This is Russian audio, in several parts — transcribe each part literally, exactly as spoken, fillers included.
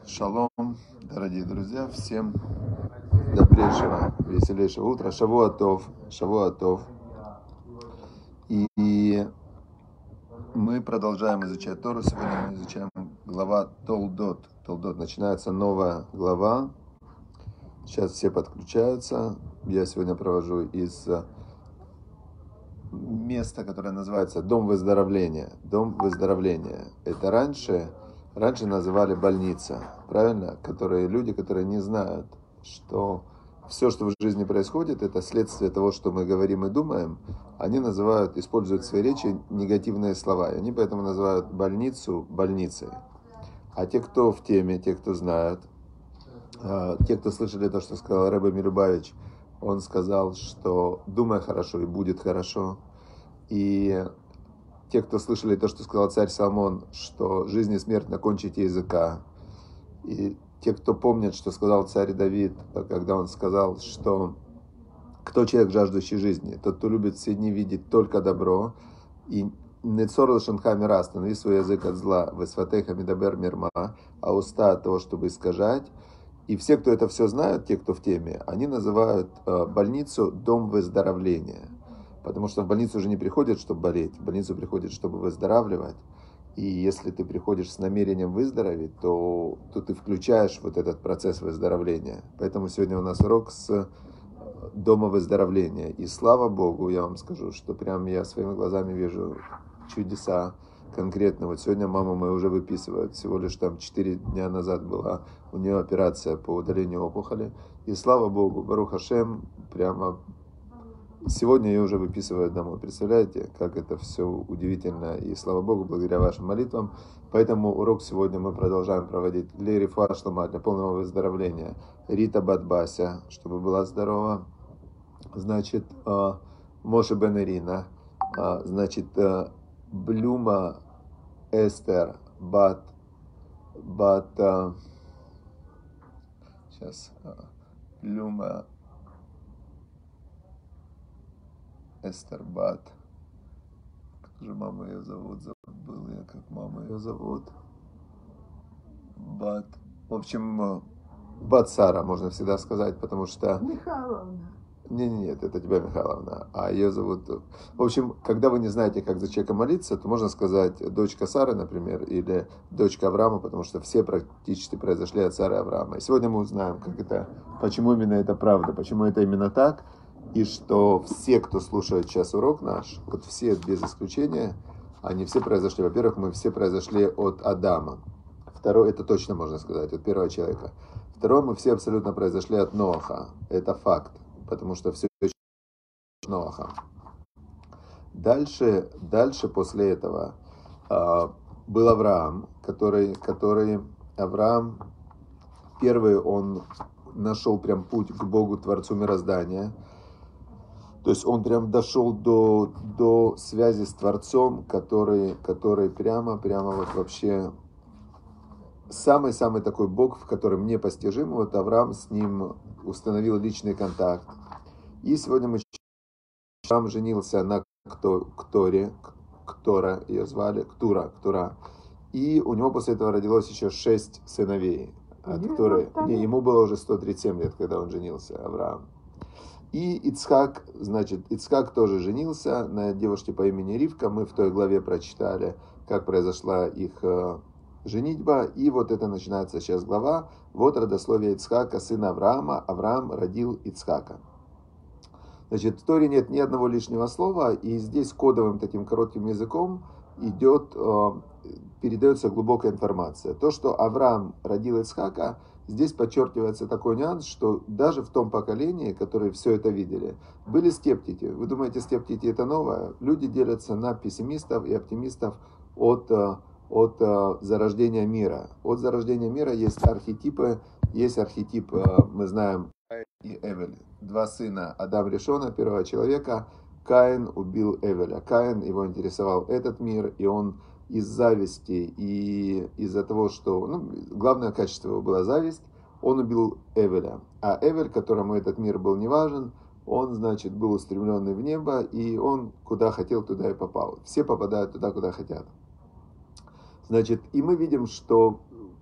Шалом, дорогие друзья, всем добрейшего, веселейшего утра. Шавуа тов, Шавуа тов. И, и мы продолжаем изучать Тору. Сегодня мы изучаем глава Толдот. Толдот. Начинается новая глава. Сейчас все подключаются. Я сегодня провожу из места, которое называется Дом выздоровления. Дом выздоровления. Это раньше... Раньше называли больница, правильно? Которые люди, которые не знают, что все, что в жизни происходит, это следствие того, что мы говорим и думаем. Они называют, используют в своей речи негативные слова. И они поэтому называют больницу больницей. А те, кто в теме, те, кто знают, те, кто слышали то, что сказал Ребе Милюбавич, он сказал, что думай хорошо и будет хорошо. И те, кто слышали то, что сказал царь Соломон, что жизнь и смерть на кончике языка. И те, кто помнят, что сказал царь Давид, когда он сказал, что кто человек, жаждущий жизни, тот, кто любит все дни видеть только добро, и нецор лашонха мира, останови свой язык от зла, весватеха мидабер мирма, а уста от того, чтобы искажать. И все, кто это все знают, те, кто в теме, они называют больницу дом выздоровления. Потому что в больницу уже не приходят, чтобы болеть, в больницу приходят, чтобы выздоравливать. И если ты приходишь с намерением выздороветь, то, то ты включаешь вот этот процесс выздоровления. Поэтому сегодня у нас урок с дома выздоровления. И слава Богу, я вам скажу, что прям я своими глазами вижу чудеса конкретно. Вот сегодня маму мою уже выписывают. Всего лишь там четыре дня назад была у нее операция по удалению опухоли. И слава Богу, Барух Ашем, прямо... Сегодня ее уже выписывают домой. Представляете, как это все удивительно. И слава Богу, благодаря вашим молитвам. Поэтому урок сегодня мы продолжаем проводить для рифуа шлама, для полного выздоровления. Рита Бат-Бася, чтобы была здорова. Значит, Моше бен Ирина. Значит, Блюма Эстер Бат. Бат. Сейчас. Блюма Эстер Бат. Как же мама ее зовут? Забыл я, как мама ее зовут. Бат. В общем, Бат Сара, можно всегда сказать, потому что... Михайловна. Не, не, нет, это тебя Михайловна. А ее зовут... В общем, когда вы не знаете, как за человека молиться, то можно сказать дочка Сары, например, или дочка Авраама, потому что все практически произошли от Сары и Авраама. И сегодня мы узнаем, как это, почему именно это правда, почему это именно так. И что все, кто слушает сейчас урок наш, вот все без исключения, они все произошли. Во-первых, мы все произошли от Адама. Второе, это точно можно сказать, от первого человека. Второе, мы все абсолютно произошли от Ноаха. Это факт, потому что все от Ноаха. Дальше, дальше после этого э, был Авраам, который, который Авраам, первый, он нашел прям путь к Богу, Творцу мироздания. То есть он прям дошел до, до связи с Творцом, который, который прямо, прямо вот вообще самый-самый такой Бог, в котором непостижим. Вот Авраам с ним установил личный контакт. И сегодня мы Авраам женился на Кторе, Ктора ее звали, Ктура, Ктура. И у него после этого родилось еще шесть сыновей. От Ктуры. Не, ему было уже сто тридцать семь лет, когда он женился, Авраам. И Ицхак, значит, Ицхак тоже женился на девушке по имени Ривка. Мы в той главе прочитали, как произошла их э, женитьба. И вот это начинается сейчас глава. Вот родословие Ицхака, сына Авраама. Авраам родил Ицхака. Значит, в Торе нет ни одного лишнего слова. И здесь кодовым таким коротким языком идет, э, передается глубокая информация. То, что Авраам родил Ицхака, здесь подчеркивается такой нюанс, что даже в том поколении, которые все это видели, были скептики. Вы думаете, скептики это новое? Люди делятся на пессимистов и оптимистов от, от зарождения мира. От зарождения мира есть архетипы. Есть архетип, мы знаем, Каин и Эвель. Два сына Адам Ришона, первого человека. Каин убил Эвеля. Каин, его интересовал этот мир, и он из зависти и из-за того, что... Ну, главное качество его была зависть, он убил Эвеля. А Эвель, которому этот мир был не важен, он, значит, был устремленный в небо, и он куда хотел, туда и попал. Все попадают туда, куда хотят. Значит, и мы видим, что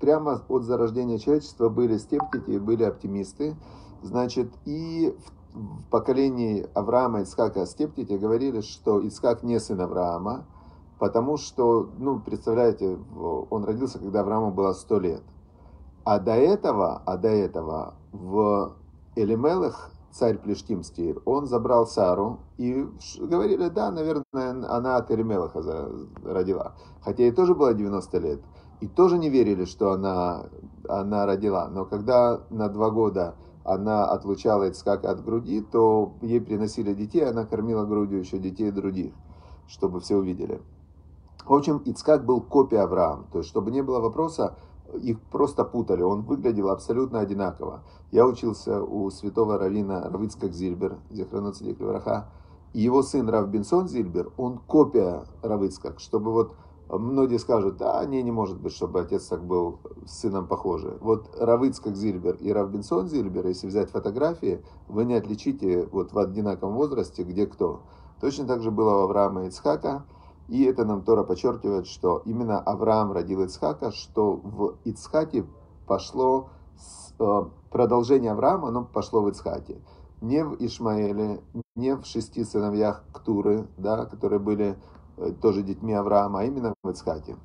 прямо от зарождения человечества были скептики, были оптимисты. Значит, и в, в поколении Авраама, Ицхака скептики говорили, что Ицхак не сын Авраама, потому что, ну, представляете, он родился, когда Аврааму было сто лет. А до этого, а до этого в Элимелех, царь Плештимский, он забрал Сару, и говорили, да, наверное, она от Элимелеха родила. Хотя ей тоже было девяносто лет, и тоже не верили, что она, она родила. Но когда на два года она отлучала Ицхака от груди, то ей приносили детей, она кормила грудью еще детей других, чтобы все увидели. В общем, Ицхак был копия Авраама, то есть, чтобы не было вопроса, их просто путали, он выглядел абсолютно одинаково. Я учился у святого раввина Рав Ицхак Зильбер, зихроно цадик левраха, и его сын Рав Бенсон Зильбер, он копия Рав Ицхак, чтобы вот многие скажут, а не, не может быть, чтобы отец так был с сыном похожий. Вот Рав Ицхак Зильбер и Рав Бенсон Зильбер, если взять фотографии, вы не отличите вот в одинаковом возрасте, где кто. Точно так же было у Авраама и Ицхака. И это нам Тора подчеркивает, что именно Авраам родил Ицхака, что в Ицхаке пошло продолжение Авраама, оно пошло в Ицхаке. Не в Ишмаэле, не в шести сыновьях Ктуры, да, которые были тоже детьми Авраама, а именно в Ицхаке.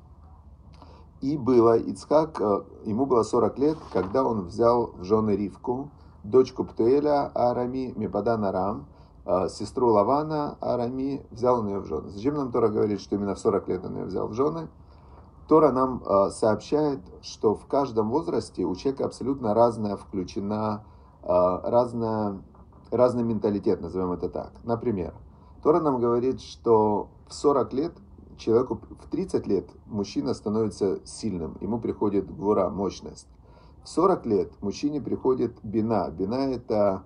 И было Ицхак, ему было сорок лет, когда он взял в жены Ривку, дочку Птуэля Арами, Мипадан Арам, сестру Лавана Арами, взял он ее в жены. Зачем нам Тора говорит, что именно в сорок лет он ее взял в жены? Тора нам сообщает, что в каждом возрасте у человека абсолютно разная включена, разная, разный менталитет, назовем это так. Например, Тора нам говорит, что в сорок лет человеку, в тридцать лет мужчина становится сильным, ему приходит гвура, мощность. В сорок лет мужчине приходит бина. Бина это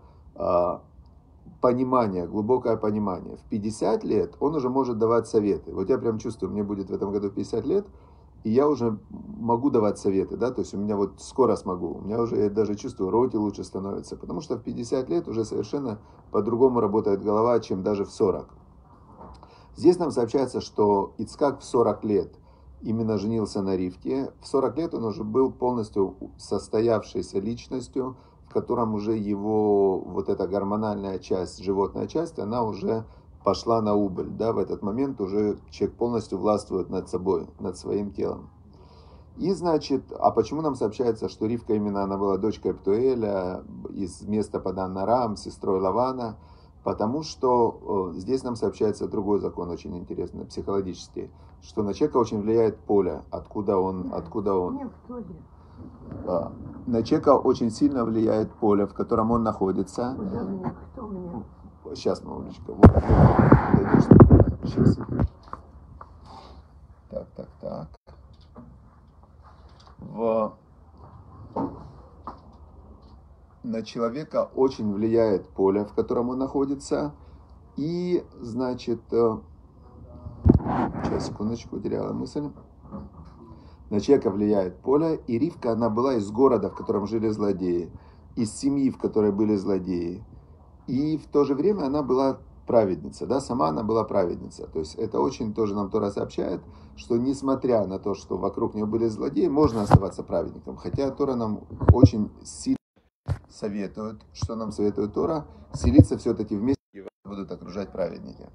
понимание, глубокое понимание. В пятьдесят лет он уже может давать советы. Вот я прям чувствую, мне будет в этом году пятьдесят лет, и я уже могу давать советы, да, то есть у меня вот скоро смогу, у меня уже, я даже чувствую, роти лучше становится, потому что в пятьдесят лет уже совершенно по-другому работает голова, чем даже в сорок. Здесь нам сообщается, что Ицхак в сорок лет именно женился на Ривке, в сорок лет он уже был полностью состоявшейся личностью, в котором уже его вот эта гормональная часть, животная часть, она уже пошла на убыль, да, в этот момент уже человек полностью властвует над собой, над своим телом. И, значит, а почему нам сообщается, что Ривка именно она была дочкой Птуэля, из места Падан Арам, сестрой Лавана? Потому что э, здесь нам сообщается другой закон, очень интересный, психологический, что на человека очень влияет поле, откуда он, откуда он. А, на человека очень сильно влияет поле, в котором он находится. Сейчас, мамочка, вот, подойдешь, сейчас. Так, так, так. В... На человека очень влияет поле, в котором он находится. И, значит, сейчас, секундочку, утеряла мысль. На человека влияет поле. И Ривка, она была из города, в котором жили злодеи. Из семьи, в которой были злодеи. И в то же время она была праведница, да, сама она была праведница. То есть это очень тоже нам Тора сообщает, что несмотря на то, что вокруг нее были злодеи, можно оставаться праведником. Хотя Тора нам очень сильно советует, что нам советует Тора, селиться все-таки вместе, и вас будут окружать праведники.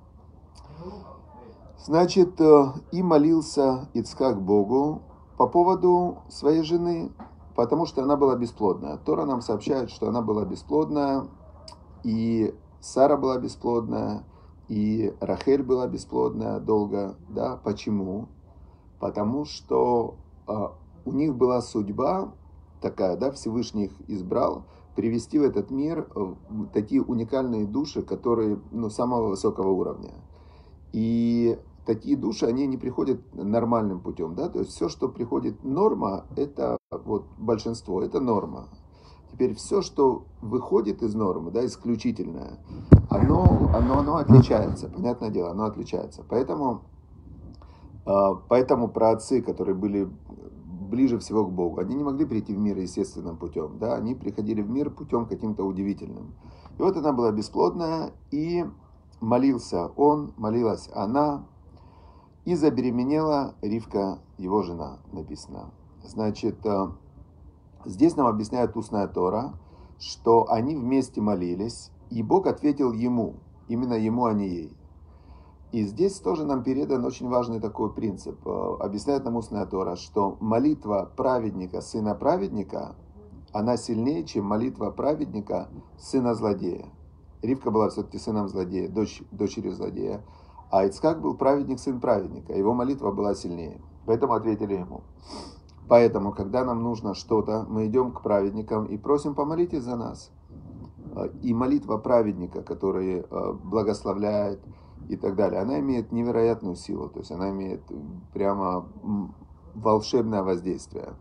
Значит, и молился Ицхак Богу по поводу своей жены, потому что она была бесплодная. Тора нам сообщает, что она была бесплодная, и Сара была бесплодная, и Рахель была бесплодная долго. Да? Почему? Потому что а, у них была судьба такая, да, Всевышний их избрал, привести в этот мир такие уникальные души, которые, ну, самого высокого уровня. И такие души, они не приходят нормальным путем. Да? То есть все, что приходит норма, это вот большинство, это норма. Теперь все, что выходит из нормы, да, исключительное, оно, оно, оно отличается, понятное дело, оно отличается. Поэтому, поэтому праотцы, которые были ближе всего к Богу, они не могли прийти в мир естественным путем, да, они приходили в мир путем каким-то удивительным. И вот она была бесплодная, и молился он, молилась она, и забеременела Ривка, его жена, написано. Значит, здесь нам объясняет устная Тора, что они вместе молились, и Бог ответил ему, именно ему, а не ей. И здесь тоже нам передан очень важный такой принцип. Объясняет нам устная Тора, что молитва праведника, сына праведника, она сильнее, чем молитва праведника, сына злодея. Ривка была все-таки сыном злодея, дочь, дочерью злодея. А Ицхак был праведник, сын праведника. Его молитва была сильнее. Поэтому ответили ему. Поэтому, когда нам нужно что-то, мы идем к праведникам и просим: помолитесь за нас. И молитва праведника, который благословляет и так далее, она имеет невероятную силу. То есть она имеет прямо волшебное воздействие.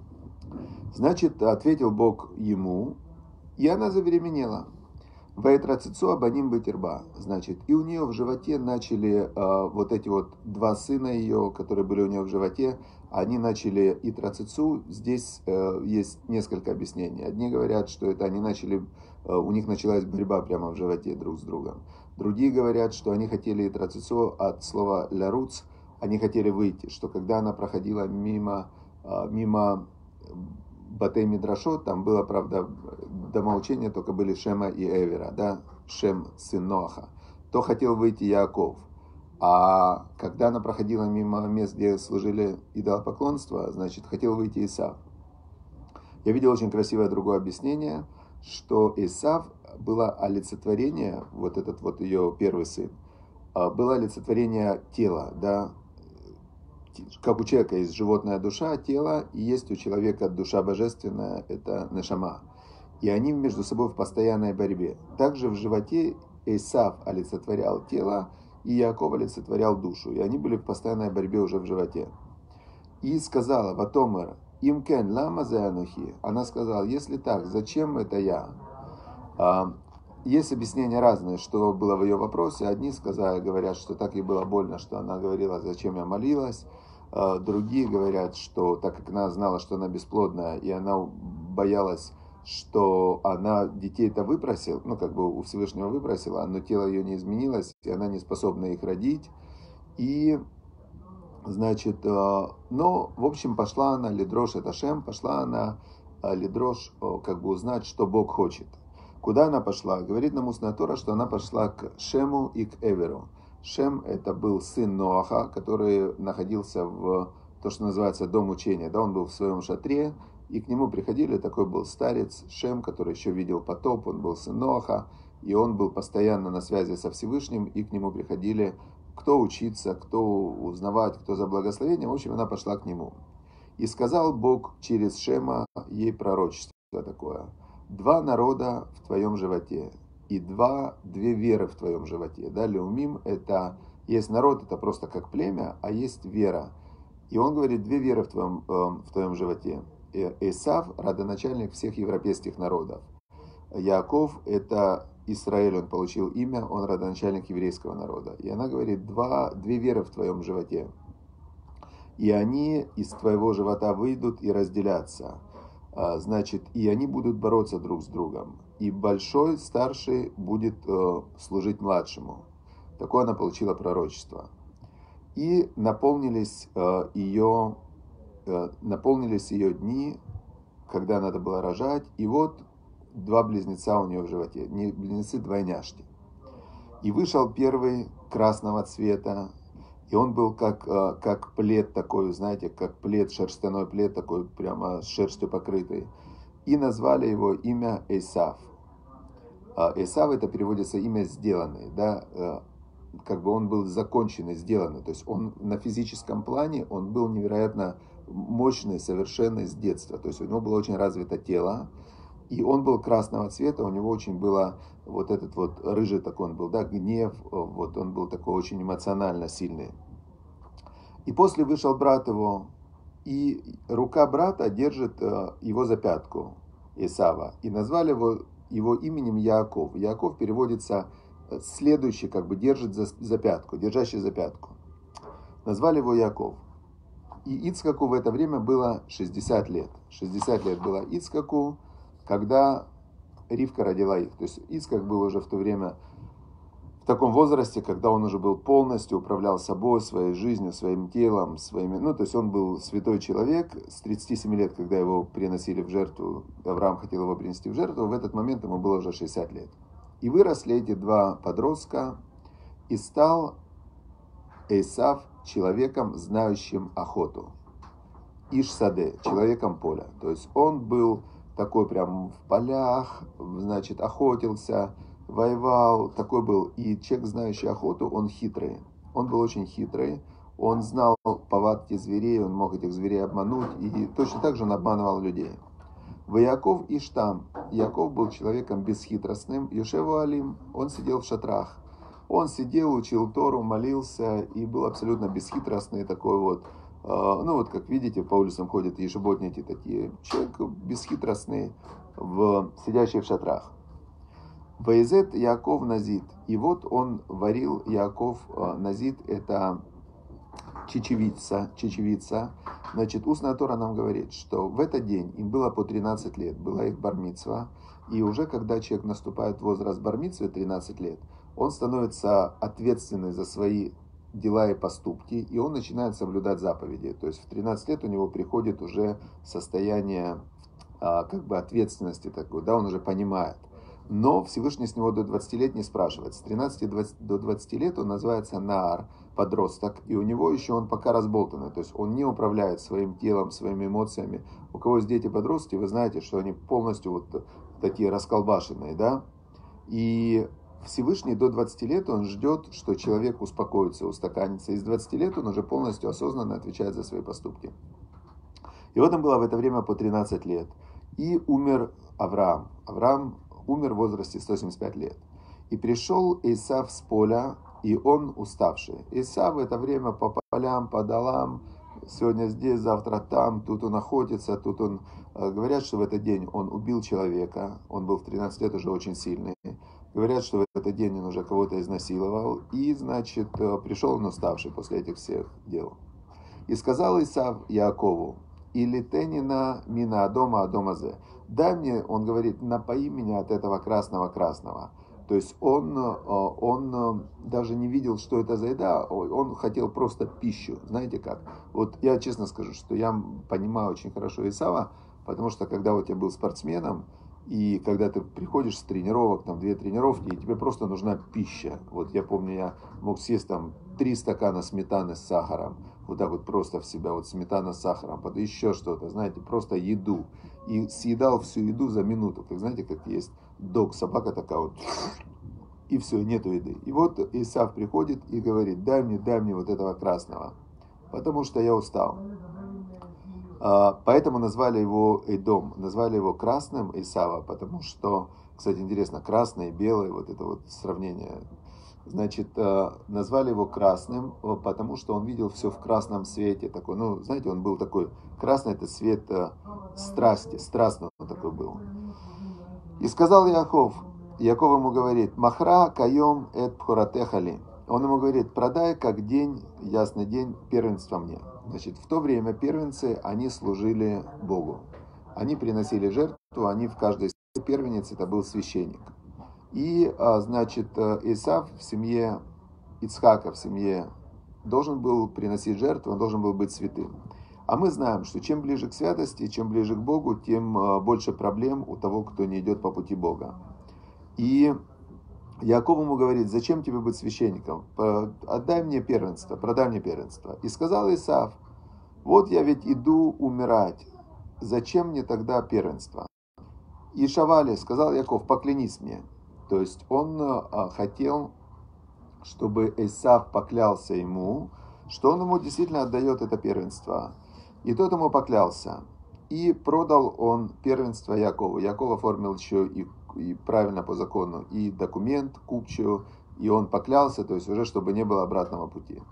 Значит, ответил Бог ему, и она забеременела. Ваэтрацицу абаним бетерба. Значит, и у нее в животе начали э, вот эти вот два сына ее, которые были у нее в животе, они начали и трацицу. Здесь э, есть несколько объяснений. Одни говорят, что это они начали, э, у них началась борьба прямо в животе друг с другом. Другие говорят, что они хотели и трацицу от слова ляруц, они хотели выйти, что когда она проходила мимо, э, мимо Батей Мидрашот, там было, правда, домоучения только были Шема и Эвера, да, Шем, сын Ноаха, то хотел выйти Яаков. А когда она проходила мимо мест, где служили идолопоклонство, значит, хотел выйти Исав. Я видел очень красивое другое объяснение, что Исав было олицетворение, вот этот вот ее первый сын, было олицетворение тела, да, как у человека есть животная душа, тело, и есть у человека душа божественная, это нешама. И они между собой в постоянной борьбе. Также в животе Исав олицетворял тело, и Яаков олицетворял душу. И они были в постоянной борьбе уже в животе. И сказала: Ватомер, имкен лама зеанухи. Она сказала: если так, зачем это я? Есть объяснения разные, что было в ее вопросе. Одни сказали, говорят, что так ей было больно, что она говорила: зачем я молилась. Другие говорят, что так как она знала, что она бесплодная, и она боялась, что она детей-то выпросила, ну как бы у Всевышнего выпросила, но тело ее не изменилось, и она не способна их родить. И, значит, но, в общем, пошла она, лидрош это Шем, пошла она, лидрош, как бы узнать, что Бог хочет. Куда она пошла? Говорит нам устная Тора, что она пошла к Шему и к Эверу. Шем это был сын Ноаха, который находился в то, что называется дом учения. Да, он был в своем шатре, и к нему приходили, такой был старец Шем, который еще видел потоп, он был сын Ноаха, и он был постоянно на связи со Всевышним, и к нему приходили кто учиться, кто узнавать, кто за благословение. В общем, она пошла к нему. И сказал Бог через Шема ей пророчество такое: два народа в твоем животе, и два, две веры в твоем животе. Да, Леумим это, есть народ, это просто как племя, а есть вера. И он говорит: две веры в твоем, э, в твоем животе. Исав, родоначальник всех европейских народов. Яаков это Израиль, он получил имя, он родоначальник еврейского народа. И она говорит: два, две веры в твоем животе. И они из твоего живота выйдут и разделятся. Значит, и они будут бороться друг с другом. И большой, старший будет э, служить младшему. Такое она получила пророчество. И наполнились, э, ее, э, наполнились ее дни, когда надо было рожать. И вот два близнеца у нее в животе. Не близнецы-двойняшки. И вышел первый красного цвета. И он был как, как плед такой, знаете, как плед, шерстяной плед такой, прямо с шерстью покрытый. И назвали его имя Эсав. Эсав это переводится имя сделанный, да, как бы он был законченный, сделанный. То есть он на физическом плане, он был невероятно мощный, совершенный с детства. То есть у него было очень развито тело. И он был красного цвета, у него очень было вот этот вот рыжий такой он был, да, гнев, вот он был такой очень эмоционально сильный. И после вышел брат его, и рука брата держит его за пятку, Исава, и назвали его, его именем Яаков. Яаков переводится следующий, как бы держит за, за пятку, держащий за пятку. Назвали его Яаков. И Ицхаку в это время было шестьдесят лет. шестьдесят лет было Ицхаку, когда Ривка родила их. То есть Ицхак был уже в то время в таком возрасте, когда он уже был полностью управлял собой, своей жизнью, своим телом, своими... Ну, то есть он был святой человек. С тридцати семи лет, когда его приносили в жертву, Авраам хотел его принести в жертву, в этот момент ему было уже шестьдесят лет. И выросли эти два подростка, и стал Эйсав человеком, знающим охоту. Иш-саде, человеком поля. То есть он был такой прям в полях, значит, охотился, воевал, такой был. И человек, знающий охоту, он хитрый. Он был очень хитрый, он знал повадки зверей, он мог этих зверей обмануть, и точно так же он обманывал людей. В Яков Иштам. Яков был человеком бесхитростным. Йошеву Алим, он сидел в шатрах. Он сидел, учил Тору, молился и был абсолютно бесхитростный такой вот. Ну вот, как видите, по улицам ходят ешеботники такие. Человек бесхитростный, в, сидящий в шатрах. Ваизет Яков Назит. И вот он варил, Яков Назит, это чечевица, чечевица. Значит, устная Тора нам говорит, что в этот день им было по тринадцать лет, была их бар-мицва. И уже когда человек наступает в возраст бар-мицвы, тринадцать лет, он становится ответственный за свои дела и поступки, и он начинает соблюдать заповеди. То есть в тринадцать лет у него приходит уже состояние а, как бы ответственности такой, да, он уже понимает. Но Всевышний с него до двадцати лет не спрашивает. С тринадцати до двадцати лет он называется Наар, подросток, и у него еще он пока разболтанный, то есть он не управляет своим телом, своими эмоциями. У кого есть дети-подростки, вы знаете, что они полностью вот такие расколбашенные, да, и Всевышний до двадцати лет он ждет, что человек успокоится, устаканится. И с двадцати лет он уже полностью осознанно отвечает за свои поступки. И вот им было в это время по тринадцать лет. И умер Авраам. Авраам умер в возрасте сто семьдесят пять лет. И пришел Исав с поля, и он уставший. Исав в это время по полям, по долам, сегодня здесь, завтра там, тут он охотится, тут он... Говорят, что в этот день он убил человека, он был в тринадцать лет уже очень сильный. Говорят, что в этот день он уже кого-то изнасиловал, и, значит, пришел он уставший после этих всех дел. И сказал Исав Яакову: «Или тенина мина адома адомазе». Дай мне, он говорит, напои меня от этого красного-красного. То есть он, он даже не видел, что это за еда, он хотел просто пищу. Знаете как? Вот я честно скажу, что я понимаю очень хорошо Исава, потому что когда вот я был спортсменом, и когда ты приходишь с тренировок, там две тренировки, и тебе просто нужна пища. Вот я помню, я мог съесть там три стакана сметаны с сахаром, вот так вот просто в себя, вот сметана с сахаром, потом еще что-то, знаете, просто еду. И съедал всю еду за минуту. Как знаете, как есть дог, собака такая вот, и все, нету еды. И вот Исав приходит и говорит: дай мне, дай мне вот этого красного, потому что я устал. Поэтому назвали его Эдом, назвали его красным Исава, потому что, кстати, интересно, красный и белый, вот это вот сравнение. Значит, назвали его красным, потому что он видел все в красном свете. Такой, ну, знаете, он был такой, красный это цвет страсти, страстный он такой был. И сказал Яаков, Яаков ему говорит: махра кайом эт пхоратехали. Он ему говорит: продай как день, ясный день, первенство мне. Значит, в то время первенцы, они служили Богу. Они приносили жертву, они в каждой первенец, это был священник. И, значит, Исав в семье Ицхака, в семье, должен был приносить жертву, он должен был быть святым. А мы знаем, что чем ближе к святости, чем ближе к Богу, тем больше проблем у того, кто не идет по пути Бога. И Яаков ему говорит: зачем тебе быть священником? Отдай мне первенство, продай мне первенство. И сказал Исав: вот я ведь иду умирать, зачем мне тогда первенство? И Шавали, сказал Яаков: поклянись мне. То есть он хотел, чтобы Исав поклялся ему, что он ему действительно отдает это первенство. И тот ему поклялся. И продал он первенство Яакову. Яаков оформил еще и, и правильно по закону и документ купчую, и он поклялся, то есть уже чтобы не было обратного пути.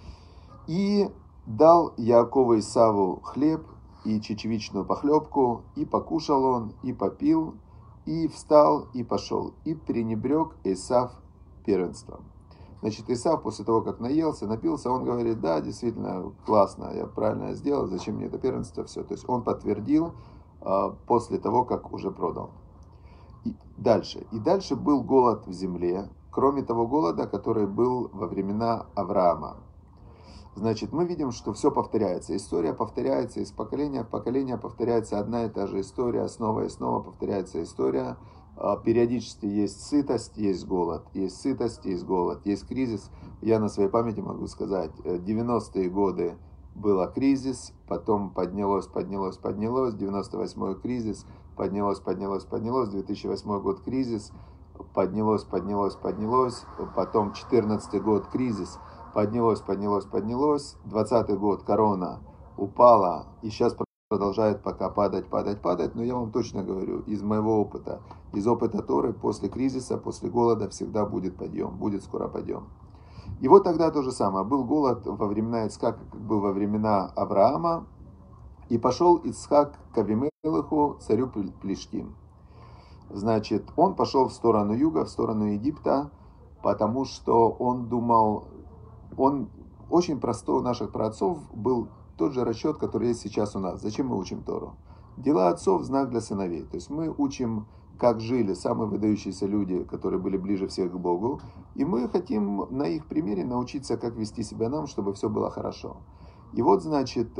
И дал Яакову Исаву хлеб и чечевичную похлебку, и покушал он, и попил, и встал, и пошел, и пренебрег Исав первенством. Значит, Исав после того, как наелся, напился, он говорит: да, действительно, классно, я правильно сделал, зачем мне это первенство, все. То есть он подтвердил э, после того, как уже продал. И дальше. И дальше был голод в земле, кроме того голода, который был во времена Авраама. Значит, мы видим, что все повторяется. История повторяется из поколения в поколение, повторяется одна и та же история, снова и снова повторяется история. Периодически есть сытость, есть голод, есть сытость, есть голод, есть кризис. Я на своей памяти могу сказать, девяностые годы был кризис, потом поднялось, поднялось, поднялось, девяносто восьмой кризис, поднялось, поднялось, поднялось, две тысячи восьмой год кризис, поднялось, поднялось, поднялось, потом четырнадцатый год кризис, поднялось, поднялось, поднялось, двадцатый год корона упала, и сейчас продолжает пока падать, падать, падать, но я вам точно говорю, из моего опыта, из опыта Торы, после кризиса, после голода всегда будет подъем, будет скоро подъем. И вот тогда то же самое, был голод во времена Ицхака, как был во времена Авраама, и пошел Ицхак к Авимелеху, царю Плиштим. Значит, он пошел в сторону юга, в сторону Египта, потому что он думал, он очень простой у наших праотцов был тот же расчет, который есть сейчас у нас. Зачем мы учим Тору? Дела отцов – знак для сыновей. То есть мы учим, как жили самые выдающиеся люди, которые были ближе всех к Богу. И мы хотим на их примере научиться, как вести себя нам, чтобы все было хорошо. И вот, значит,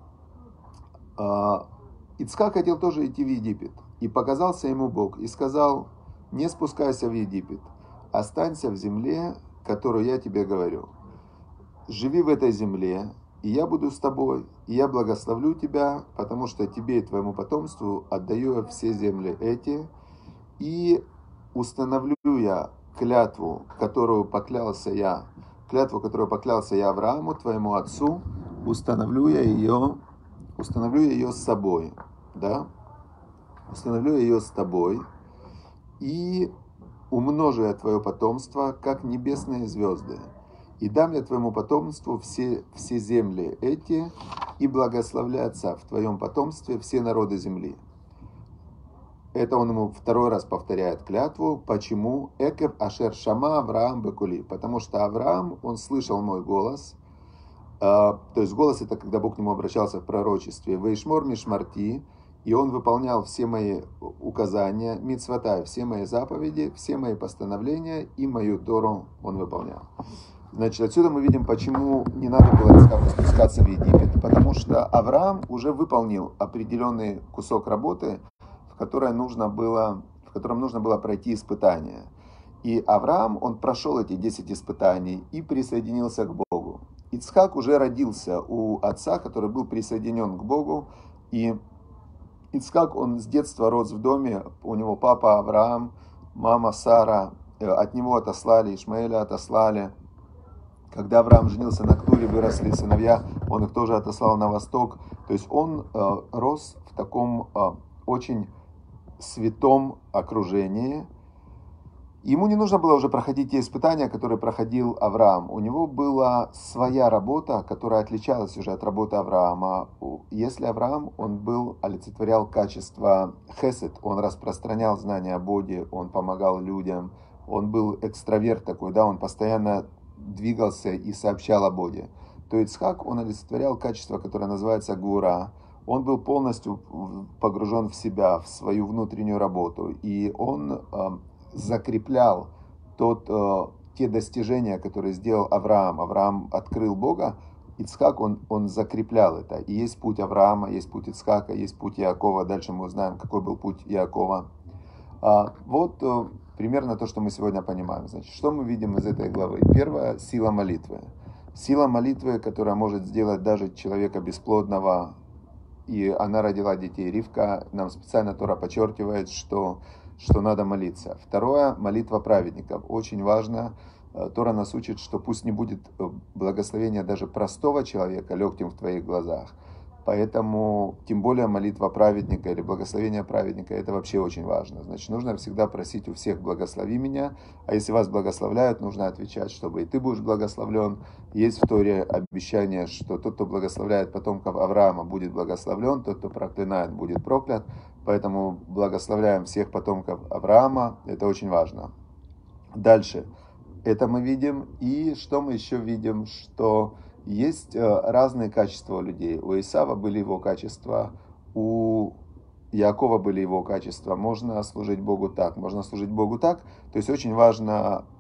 Ицхак хотел тоже идти в Египет. И показался ему Бог и сказал: не спускайся в Египет, останься в земле, которую я тебе говорю. Живи в этой земле, и я буду с тобой, и я благословлю тебя, потому что тебе и твоему потомству отдаю я все земли эти, и установлю я клятву, которую поклялся я, клятву, которую поклялся я Аврааму, твоему отцу, установлю я ее, установлю ее с собой, да, установлю ее с тобой, и умножу я твое потомство, как небесные звезды. И дам я твоему потомству все, все земли эти, и благословлятся в твоем потомстве все народы земли. Это он ему второй раз повторяет клятву. Почему? Экев ашер шама Авраам бекули. Потому что Авраам, он слышал мой голос. То есть голос — это когда Бог к нему обращался в пророчестве. Вейшмор мишмарти. И он выполнял все мои указания, мицватай, все мои заповеди, все мои постановления, и мою Тору он выполнял. Значит, отсюда мы видим, почему не надо было Ицхаку спускаться в Египет. Потому что Авраам уже выполнил определенный кусок работы, в, которой нужно было, в котором нужно было пройти испытания. И Авраам, он прошел эти десять испытаний и присоединился к Богу. Ицхак уже родился у отца, который был присоединен к Богу. И Ицхак, он с детства рос в доме, у него папа Авраам, мама Сара, от него отослали, Ишмаэля отослали. Когда Авраам женился на Ктуре, выросли сыновья, он их тоже отослал на восток. То есть он э, рос в таком э, очень святом окружении. Ему не нужно было уже проходить те испытания, которые проходил Авраам. У него была своя работа, которая отличалась уже от работы Авраама. Если Авраам, он был, олицетворял качество хесед, он распространял знания о Боге, он помогал людям, он был экстраверт такой, да, он постоянно двигался и сообщал о Боге. То Ицхак, он олицетворял качество, которое называется гура. Он был полностью погружен в себя, в свою внутреннюю работу, и он э, закреплял тот, э, те достижения, которые сделал Авраам. Авраам открыл Бога, Ицхак, он, он закреплял это. И есть путь Авраама, есть путь Ицхака, есть путь Иакова. Дальше мы узнаем, какой был путь Иакова. А, вот э, примерно то, что мы сегодня понимаем. Значит, что мы видим из этой главы? Первое — сила молитвы. Сила молитвы, которая может сделать даже человека бесплодного, и она родила детей. Ривка, нам специально Тора подчеркивает, что, что надо молиться. Второе — молитва праведников. Очень важно. Тора нас учит, что пусть не будет благословения даже простого человека легким в твоих глазах. Поэтому, тем более, молитва праведника или благословение праведника — это вообще очень важно. Значит, нужно всегда просить у всех: благослови меня. А если вас благословляют, нужно отвечать, чтобы и ты будешь благословлен. Есть в Торе обещание, что тот, кто благословляет потомков Авраама, будет благословлен, тот, кто проклинает, будет проклят. Поэтому благословляем всех потомков Авраама. Это очень важно. Дальше. Это мы видим. И что мы еще видим? Что есть разные качества у людей. У Исава были его качества, у Иакова были его качества. Можно служить Богу так, можно служить Богу так. То есть очень важно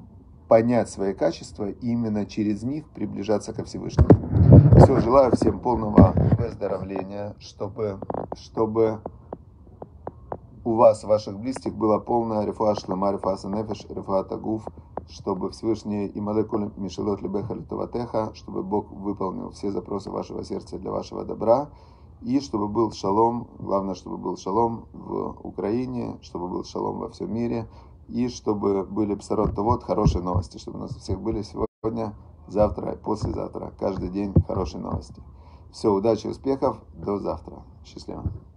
понять свои качества и именно через них приближаться ко Всевышнему. Все, желаю всем полного выздоровления, чтобы, чтобы у вас, ваших близких, была полная рефуа шлема, рефуа санефеш, рефуа тагуф, чтобы Всевышний и малекуль мишелот лебеха литоватеха, чтобы Бог выполнил все запросы вашего сердца для вашего добра, и чтобы был шалом, главное, чтобы был шалом в Украине, чтобы был шалом во всем мире, и чтобы были бсарот тавот, хорошие новости, чтобы у нас у всех были сегодня, завтра, послезавтра, каждый день хорошие новости. Все, удачи, успехов, до завтра. Счастливо.